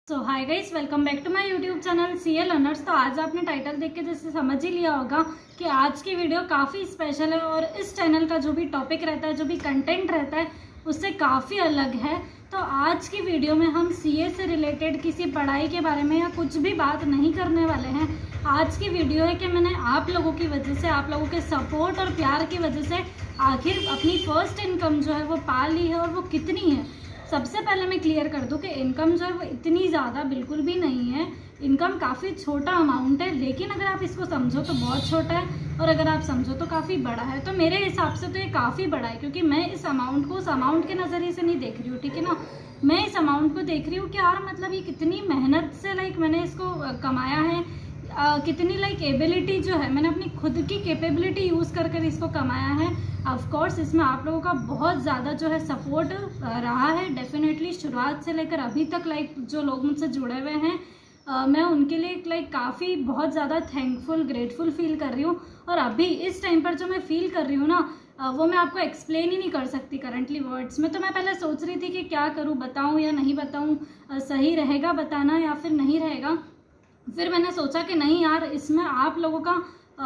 So hi guys, welcome back to my YouTube channel CA learners. तो आज आपने title देख के जैसे समझ ही लिया होगा कि आज की वीडियो काफ़ी स्पेशल है और इस चैनल का जो भी टॉपिक रहता है, जो भी कंटेंट रहता है, उससे काफ़ी अलग है। तो आज की वीडियो में हम सीए से रिलेटेड किसी पढ़ाई के बारे में या कुछ भी बात नहीं करने वाले हैं। आज की वीडियो है कि मैंने आप लोगों की वजह से, आप लोगों के सपोर्ट और प्यार की वजह से आखिर अपनी फर्स्ट इनकम जो है वो पा ली है, और वो कितनी है। सबसे पहले मैं क्लियर कर दूं कि इनकम जो है वो इतनी ज़्यादा बिल्कुल भी नहीं है। इनकम काफ़ी छोटा अमाउंट है, लेकिन अगर आप इसको समझो तो बहुत छोटा है, और अगर आप समझो तो काफ़ी बड़ा है। तो मेरे हिसाब से तो ये काफ़ी बड़ा है, क्योंकि मैं इस अमाउंट को उस अमाउंट के नज़रिए से नहीं देख रही हूँ, ठीक है ना। मैं इस अमाउंट को देख रही हूँ कि यार मतलब ये कितनी मेहनत से मैंने इसको कमाया है, कितनी एबिलिटी जो है मैंने अपनी खुद की कैपेबिलिटी यूज़ कर कर इसको कमाया है। ऑफ कोर्स इसमें आप लोगों का बहुत ज़्यादा जो है सपोर्ट रहा है डेफिनेटली, शुरुआत से लेकर अभी तक जो लोग मुझसे जुड़े हुए हैं, मैं उनके लिए काफ़ी बहुत ज़्यादा थैंकफुल ग्रेटफुल फील कर रही हूँ। और अभी इस टाइम पर जो मैं फील कर रही हूँ ना, वो मैं आपको एक्सप्लेन ही नहीं कर सकती करंटली वर्ड्स में। तो मैं पहले सोच रही थी कि क्या करूँ, बताऊँ या नहीं बताऊँ, सही रहेगा बताना या फिर नहीं रहेगा। फिर मैंने सोचा कि नहीं यार, इसमें आप लोगों का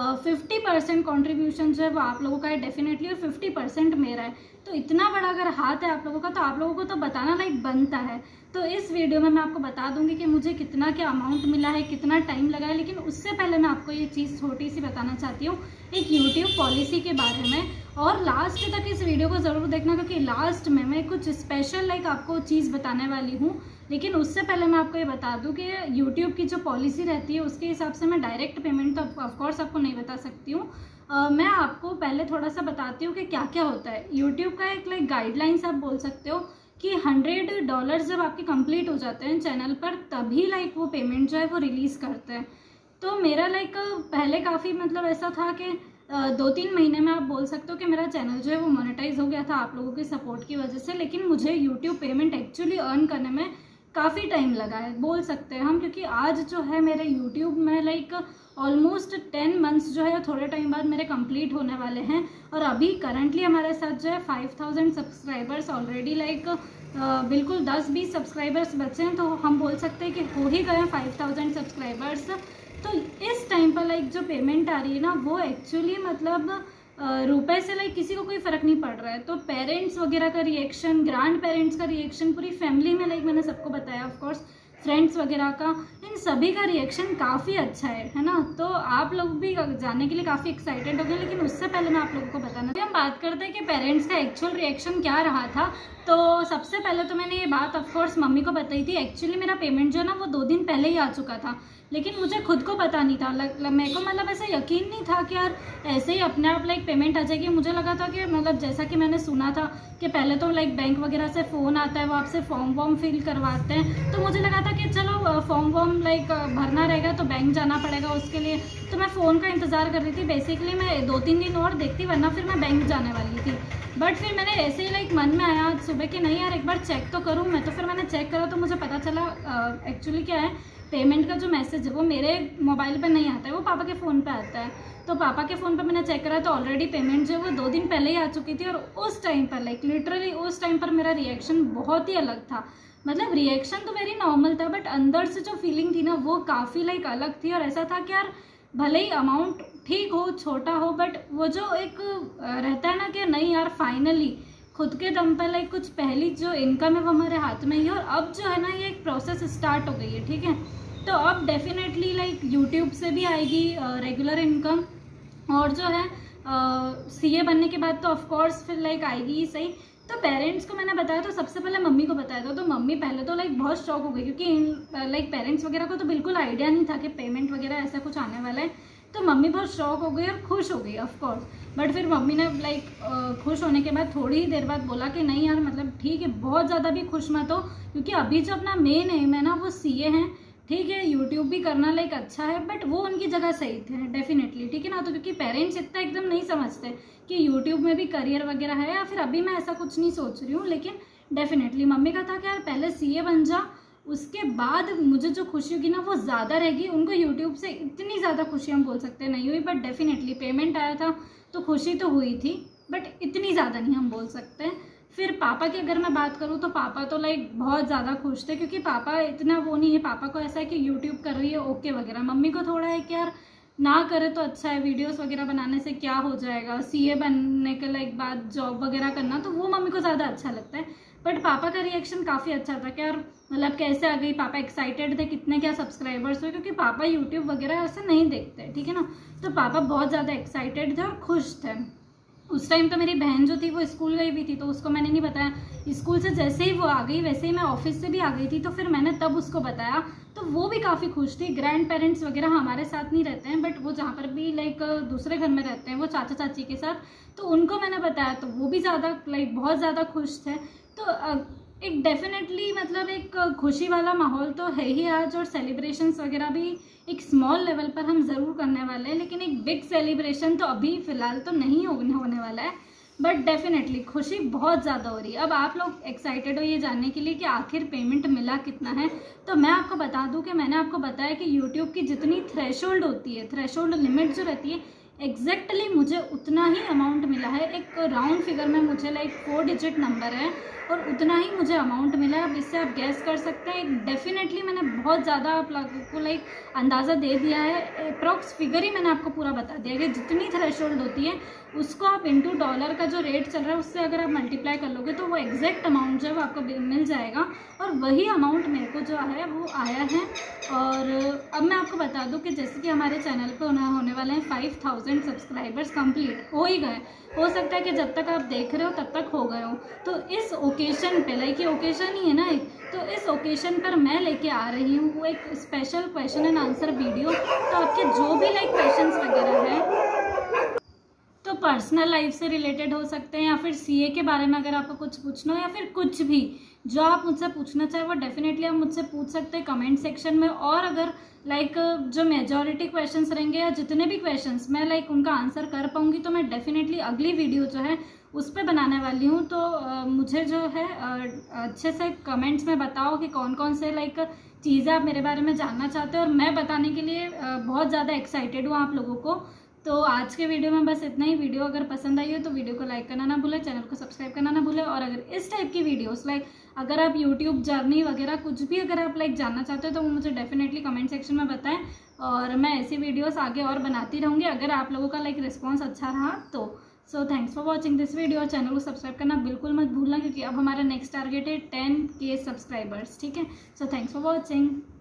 50% कॉन्ट्रीब्यूशन जो है वो आप लोगों का है डेफिनेटली, और 50% मेरा है। तो इतना बड़ा अगर हाथ है आप लोगों का, तो आप लोगों को तो बताना बनता है। तो इस वीडियो में मैं आपको बता दूंगी कि मुझे कितना क्या अमाउंट मिला है, कितना टाइम लगा है। लेकिन उससे पहले मैं आपको ये चीज़ छोटी सी बताना चाहती हूँ एक यूट्यूब पॉलिसी के बारे में। और लास्ट तक इस वीडियो को ज़रूर देखना, क्योंकि लास्ट में मैं कुछ स्पेशल आपको चीज़ बताने वाली हूँ। लेकिन उससे पहले मैं आपको ये बता दूं कि यूट्यूब की जो पॉलिसी रहती है उसके हिसाब से मैं डायरेक्ट पेमेंट तो ऑफकोर्स आपको नहीं बता सकती हूँ। मैं आपको पहले थोड़ा सा बताती हूँ कि क्या क्या होता है। यूट्यूब का एक गाइडलाइंस आप बोल सकते हो कि $100 जब आपके कंप्लीट हो जाते हैं चैनल पर, तभी वो पेमेंट जो है वो रिलीज़ करते हैं। तो मेरा पहले काफ़ी ऐसा था कि 2-3 महीने में आप बोल सकते हो कि मेरा चैनल जो है वो मोनेटाइज हो गया था आप लोगों के सपोर्ट की वजह से। लेकिन मुझे यूट्यूब पेमेंट एक्चुअली अर्न करने में काफ़ी टाइम लगा है बोल सकते हैं हम, क्योंकि आज जो है मेरे यूट्यूब में ऑलमोस्ट 10 मंथ्स जो है थोड़े टाइम बाद मेरे कंप्लीट होने वाले हैं। और अभी करंटली हमारे साथ जो है 5000 सब्सक्राइबर्स ऑलरेडी बिल्कुल 10-20 सब्सक्राइबर्स बचे हैं, तो हम बोल सकते हैं कि हो ही गए 5000 सब्सक्राइबर्स। तो इस टाइम पर जो पेमेंट आ रही है ना, वो एक्चुअली रुपए से किसी को कोई फ़र्क नहीं पड़ रहा है। तो पेरेंट्स वगैरह का रिएक्शन, ग्रैंड पेरेंट्स का रिएक्शन, पूरी फैमिली में मैंने सबको बताया, ऑफ कोर्स फ्रेंड्स वगैरह का, इन सभी का रिएक्शन काफ़ी अच्छा है ना। तो आप लोग भी जानने के लिए काफ़ी एक्साइटेड हो गए। लेकिन उससे पहले मैं आप लोगों को बताना, हम बात करते हैं कि पेरेंट्स का एक्चुअल रिएक्शन क्या रहा था। तो सबसे पहले तो मैंने ये बात ऑफकोर्स मम्मी को बताई थी। एक्चुअली मेरा पेमेंट जो है ना वो 2 दिन पहले ही आ चुका था, लेकिन मुझे खुद को पता नहीं था। मेरे को ऐसा यकीन नहीं था कि यार ऐसे ही अपने आप पेमेंट आ जाएगी। मुझे लगा था कि जैसा कि मैंने सुना था कि पहले तो बैंक वगैरह से फ़ोन आता है, वो आपसे फॉर्म वॉर्म फिल करवाते हैं। तो मुझे लगा था कि चलो फॉर्म वॉर्म भरना रहेगा तो बैंक जाना पड़ेगा उसके लिए। तो मैं फ़ोन का इंतज़ार कर रही थी। बेसिकली मैं 2-3 दिन और देखती, वरना फिर मैं बैंक जाने वाली थी। बट फिर मैंने ऐसे ही मन में आया आज सुबह कि नहीं यार एक बार चेक तो करूँ मैं। तो फिर मैंने चेक करा तो मुझे पता चला एक्चुअली क्या है, पेमेंट का जो मैसेज है वो मेरे मोबाइल पर नहीं आता है, वो पापा के फ़ोन पे आता है। तो पापा के फ़ोन पे मैंने चेक करा तो ऑलरेडी पेमेंट जो है वो 2 दिन पहले ही आ चुकी थी। और उस टाइम पर लिटरली उस टाइम पर मेरा रिएक्शन बहुत ही अलग था। रिएक्शन तो वेरी नॉर्मल था, बट अंदर से जो फीलिंग थी ना वो काफ़ी अलग थी। और ऐसा था कि यार भले ही अमाउंट ठीक हो, छोटा हो, बट वो जो एक रहता है ना कि नहीं यार फाइनली खुद के दम पर कुछ पहली जो इनकम है वो हमारे हाथ में ही है। और अब जो है ना ये एक प्रोसेस स्टार्ट हो गई है, ठीक है। तो अब डेफिनेटली यूट्यूब से भी आएगी रेगुलर इनकम, और जो है सीए बनने के बाद तो ऑफकोर्स फिर आएगी ही सही। तो पेरेंट्स को मैंने बताया, तो सबसे पहले मम्मी को बताया था। तो मम्मी पहले तो बहुत शॉक हो गई, क्योंकि पेरेंट्स वगैरह को तो बिल्कुल आइडिया नहीं था कि पेमेंट वगैरह ऐसा कुछ आने वाला है। तो मम्मी बहुत शॉक हो गई और खुश हो गई ऑफकोर्स। बट फिर मम्मी ने खुश होने के बाद थोड़ी ही देर बाद बोला कि नहीं यार ठीक है, बहुत ज़्यादा भी खुश मत हो, क्योंकि अभी जो अपना मेन एम है ना वो सीए है, ठीक है। यूट्यूब भी करना अच्छा है, बट वो उनकी जगह सही थे डेफिनेटली, ठीक है ना। तो क्योंकि पेरेंट्स इतना एकदम नहीं समझते कि यूट्यूब में भी करियर वगैरह है, या फिर अभी मैं ऐसा कुछ नहीं सोच रही हूँ। लेकिन डेफिनेटली मम्मी का था कि यार पहले सीए बन जा, उसके बाद मुझे जो खुशी होगी ना वो ज़्यादा रहेगी। उनको यूट्यूब से इतनी ज़्यादा खुशी हम बोल सकते हैं नहीं हुई, बट डेफिनेटली पेमेंट आया था तो खुशी तो हुई थी, बट इतनी ज़्यादा नहीं हम बोल सकते हैं। फिर पापा की अगर मैं बात करूँ तो पापा तो लाइक बहुत ज़्यादा खुश थे, क्योंकि पापा इतना वो नहीं है, पापा को ऐसा है कि यूट्यूब कर रही है ओके वगैरह। मम्मी को थोड़ा है कि यार ना करे तो अच्छा है, वीडियोस वगैरह बनाने से क्या हो जाएगा, सीए बनने के लाइक बाद जॉब वगैरह करना, तो वो मम्मी को ज़्यादा अच्छा लगता है। बट पापा का रिएक्शन काफ़ी अच्छा था कि यार मतलब कैसे आ गई, पापा एक्साइटेड थे कितने क्या सब्सक्राइबर्स हुए, क्योंकि पापा यूट्यूब वगैरह ऐसे नहीं देखते, ठीक है ना। तो पापा बहुत ज़्यादा एक्साइटेड थे और खुश थे। उस टाइम तो मेरी बहन जो थी वो स्कूल गई हुई थी, तो उसको मैंने नहीं बताया। स्कूल से जैसे ही वो आ गई वैसे ही मैं ऑफिस से भी आ गई थी, तो फिर मैंने तब उसको बताया, तो वो भी काफ़ी खुश थी। ग्रैंड पेरेंट्स वगैरह हमारे साथ नहीं रहते हैं, बट वो जहाँ पर भी लाइक दूसरे घर में रहते हैं, वो चाचा चाची के साथ, तो उनको मैंने बताया तो वो भी ज़्यादा लाइक बहुत ज़्यादा खुश थे। तो एक डेफिनेटली मतलब एक खुशी वाला माहौल तो है ही आज, और सेलिब्रेशंस वगैरह भी एक स्मॉल लेवल पर हम ज़रूर करने वाले हैं, लेकिन एक बिग सेलिब्रेशन तो अभी फ़िलहाल तो नहीं होने वाला है। बट डेफिनेटली खुशी बहुत ज़्यादा हो रही है। अब आप लोग एक्साइटेड हो ये जानने के लिए कि आखिर पेमेंट मिला कितना है, तो मैं आपको बता दूं कि मैंने आपको बताया कि यूट्यूब की जितनी थ्रेशोल्ड होती है, थ्रेशोल्ड लिमिट जो रहती है, एग्जैक्टली मुझे उतना ही अमाउंट मिला है। एक राउंड फिगर में मुझे लाइक 4 डिजिट नंबर है और उतना ही मुझे अमाउंट मिला है। अब इससे आप गैस कर सकते हैं, डेफिनेटली मैंने बहुत ज़्यादा आप लोगों को लाइक अंदाज़ा दे दिया है। अप्रॉक्स फिगर ही मैंने आपको पूरा बता दिया कि जितनी थ्रेशोल्ड होती है उसको आप इनटू डॉलर का जो रेट चल रहा है उससे अगर आप मल्टीप्लाई कर लोगे तो वो एग्जैक्ट अमाउंट जो है वो आपको मिल जाएगा। और वही अमाउंट मेरे को जो है वो आया है। और अब मैं आपको बता दूं कि जैसे कि हमारे चैनल पे होने वाले हैं 5000 सब्सक्राइबर्स कंप्लीट हो ही गए। हो सकता है कि जब तक आप देख रहे हो तब तक हो गए हो। तो इस ओकेजन पे लाइक ये ओकेजन ही है ना, तो इस ओकेजन पर मैं लेके आ रही हूँ वो एक special question and answer video. तो आपके जो भी लाइक क्वेश्चंस वगैरह हैं, तो पर्सनल लाइफ से रिलेटेड हो सकते हैं, या फिर सीए के बारे में अगर आपको कुछ पूछना हो, या फिर कुछ भी जो आप मुझसे पूछना चाहे वो डेफिनेटली आप मुझसे पूछ सकते हैं कमेंट सेक्शन में। और अगर लाइक जो मेजॉरिटी क्वेश्चंस रहेंगे या जितने भी क्वेश्चंस मैं लाइक उनका आंसर कर पाऊंगी, तो मैं डेफिनेटली अगली वीडियो जो है उस पर बनाने वाली हूँ। तो मुझे जो है अच्छे से कमेंट्स में बताओ कि कौन कौन से लाइक चीज़ें आप मेरे बारे में जानना चाहते हो, और मैं बताने के लिए बहुत ज़्यादा एक्साइटेड हूँ आप लोगों को। तो आज के वीडियो में बस इतना ही। वीडियो अगर पसंद आई हो तो वीडियो को लाइक करना ना भूलें, चैनल को सब्सक्राइब करना ना भूलें। और अगर इस टाइप की वीडियोस लाइक अगर आप यूट्यूब जर्नी वगैरह कुछ भी अगर आप लाइक जानना चाहते हो तो वो मुझे डेफिनेटली कमेंट सेक्शन में बताएं, और मैं ऐसी वीडियोस आगे और बनाती रहूँगी अगर आप लोगों का लाइक रिस्पॉन्स अच्छा रहा तो। So thanks for watching this video. Channel को सब्सक्राइब करना बिल्कुल मत भूलना, क्योंकि अब हमारा नेक्स्ट टारगेट है 10K सब्सक्राइबर्स, ठीक है। So thanks for watching.